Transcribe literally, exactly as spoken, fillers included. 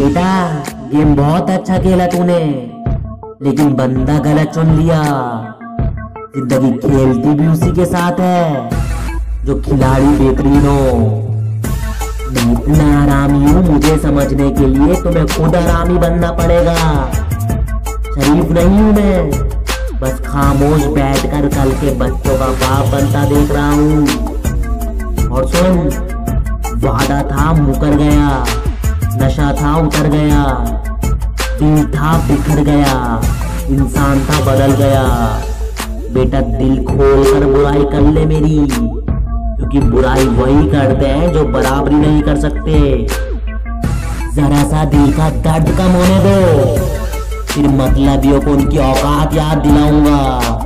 बेटा गेम बहुत अच्छा खेला तूने, लेकिन बंदा गलत चुन लिया। जिंदगी खेलती भी उसी के साथ है जो खिलाड़ी बेहतरीन हो। मैं इतना आरामी हूँ, मुझे समझने के लिए तुम्हें खुद आरामी बनना पड़ेगा। शरीफ नहीं हूँ मैं, बस खामोश बैठकर कल के बच्चों का बाप बनता देख रहा हूँ। और सुन, वादा था मुकर गया, नशा था उतर गया, दिल था बिखर गया, इंसान था बदल गया। बेटा दिल खोल कर बुराई कर ले मेरी, क्योंकि बुराई वही करते हैं जो बराबरी नहीं कर सकते। जरा सा दिल का दर्द कम होने दो, फिर मतलबियों को उनकी औकात याद दिलाऊंगा।